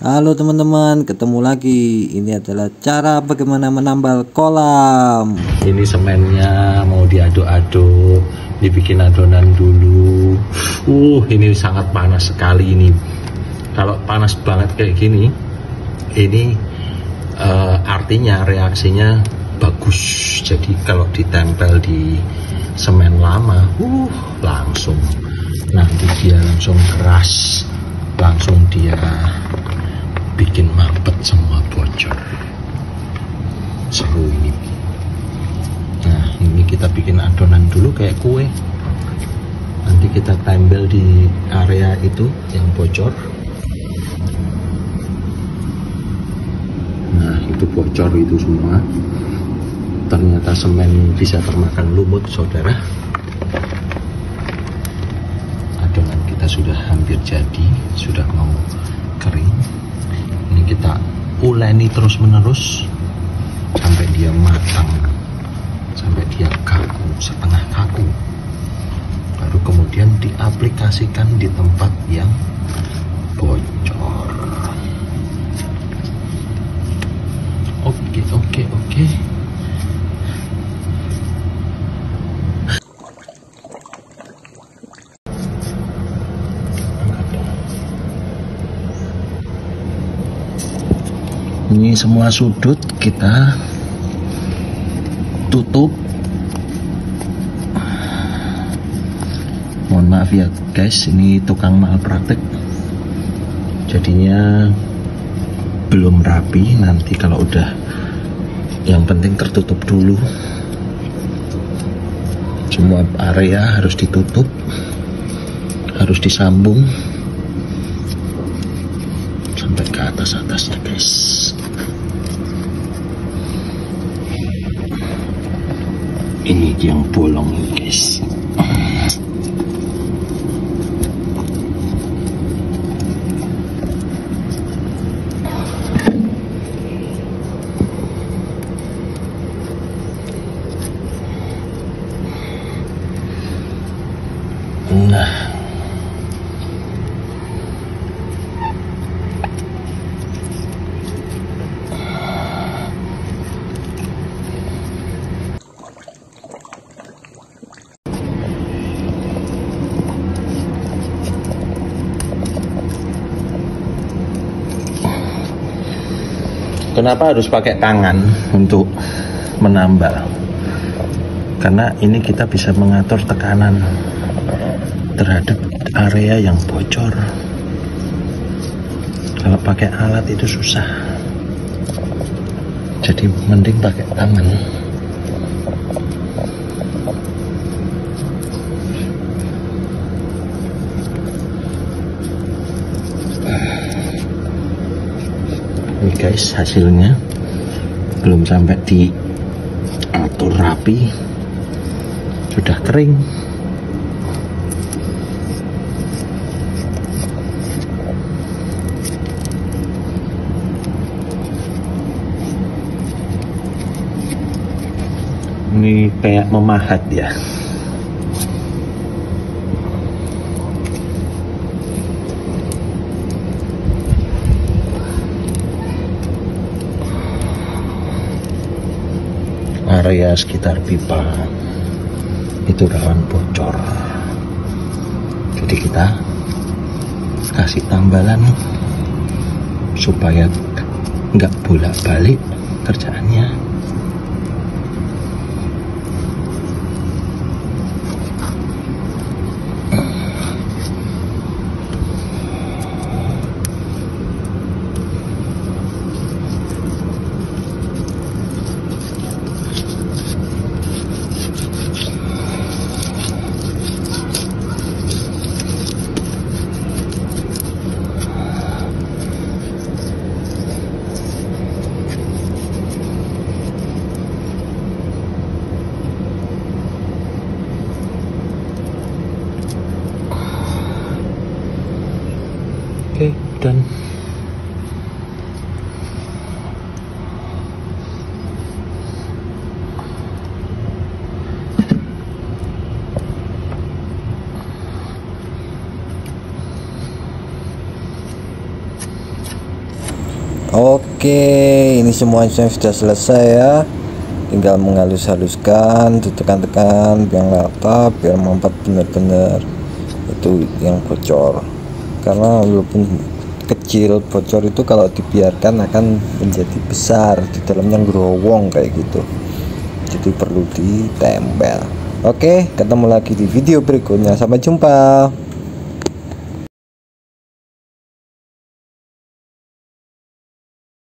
Halo teman-teman, ketemu lagi. Ini adalah cara bagaimana menambal kolam. Ini semennya mau diaduk-aduk, dibikin adonan dulu. Ini sangat panas sekali ini. Kalau panas banget kayak gini, ini artinya reaksinya bagus. Jadi kalau ditempel di semen lama, langsung nanti dia langsung keras, langsung dia bikin mampet semua, bocor. Seru ini. Nah, ini kita bikin adonan dulu kayak kue. Nanti kita tempel di area itu yang bocor. Nah, itu bocor itu semua. Ternyata semen bisa termakan lumut, saudara. Adonan kita sudah hampir jadi, sudah mau kering. Ini kita uleni terus menerus sampai dia matang, sampai dia kaku, setengah kaku. Baru kemudian diaplikasikan di tempat yang bocor. Oke. Ini semua sudut kita tutup. Mohon maaf ya guys, ini tukang malpraktek, jadinya belum rapi. Nanti kalau udah, yang penting tertutup dulu. Semua area harus ditutup, harus disambung sampai ke atas-atasnya guys. Ini yang bolong guys. Nah, kenapa harus pakai tangan untuk menambal? Karena ini kita bisa mengatur tekanan terhadap area yang bocor. Kalau pakai alat itu susah, jadi mending pakai tangan. Ini guys hasilnya, belum sampai diatur rapi, sudah kering. Ini kayak memahat ya. Area sekitar pipa itu rawan bocor, jadi kita kasih tambalan supaya nggak bolak-balik kerjaannya. Oke, dan Oke, ini semuanya sudah selesai ya, tinggal menghalus-haluskan, ditekan-tekan biar rata, biar mampet benar-benar itu yang bocor. Karena walaupun kecil, bocor itu kalau dibiarkan akan menjadi besar, di dalamnya gerowong kayak gitu, jadi perlu ditempel. Oke, ketemu lagi di video berikutnya, sampai jumpa.